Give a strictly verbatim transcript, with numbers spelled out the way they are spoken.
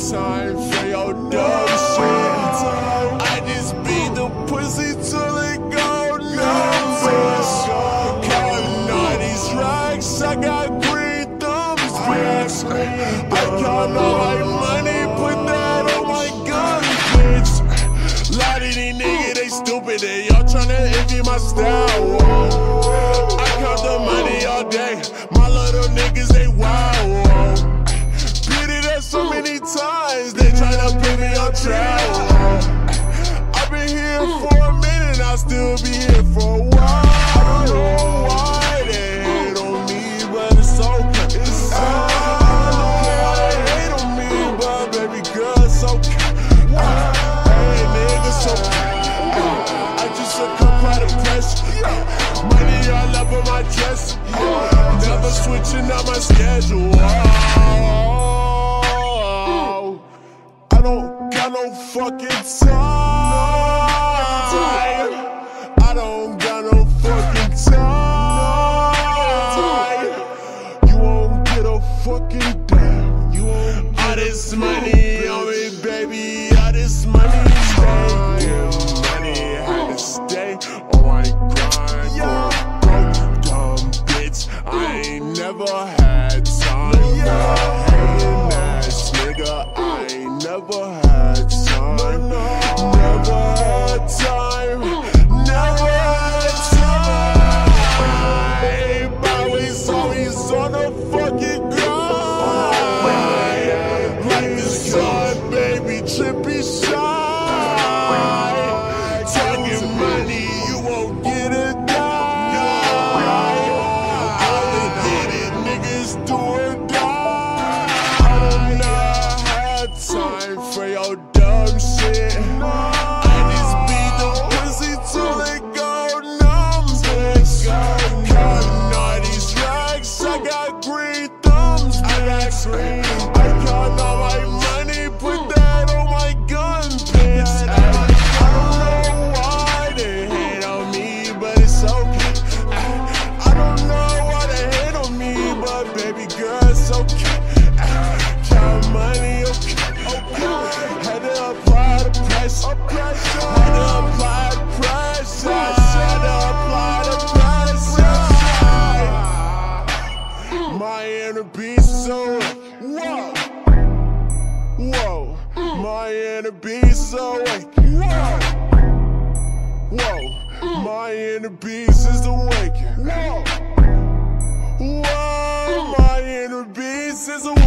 time for your dumb shit. I just beat the pussy till it go numb. Counting all these racks, I got green thumbs, bitch. I count all my money, put that on my gun, bitch. Lot of these niggas, they stupid, they all tryna envy my style. Whoa. I count the money all day, my little niggas, they wild. Whoa. Beat it up so many times, they tryna put me on trial. I've been here for a minute, I'll still be here for a while. I don't know why they hate on me, but it's okay. It's okay. I don't know why they hate on me, but baby girl, it's okay. Hey nigga, it's okay. I just succumb by the pressure. Money all up on my dress. Never switching up my schedule. I don't got no fucking time. I don't got no fucking time. You won't get a fucking damn. You won't get all this money on me, baby. All this money taking money. Had to stay on my grind. Yeah. Broke, dumb bitch. I ain't never had time. Yeah. Hating ass nigga. I ain't never had time. Never had time. Never had time. Always, always on the fucking grind. Like the sun, baby, Trippie shine. Talking money, you won't get a dime. All they get it, niggas do or die. I don't know have time for your dumb shit. I just beat the pussy till it go numb, bitch. Counting all these racks, I got green thumbs, bitch. I count all my money, put that on my gun, bitch. I don't know why they hate on me, but it's okay. I don't know why they hate on me, but baby girl, it's okay. Count money, okay. Had to apply the pressure. Had to apply the pressure. Had to apply the pressure. My inner beast is awake. Whoa. Whoa. My inner beast is awake. Whoa. Whoa. My inner beast is awake. Whoa. Whoa. My inner beast is awake.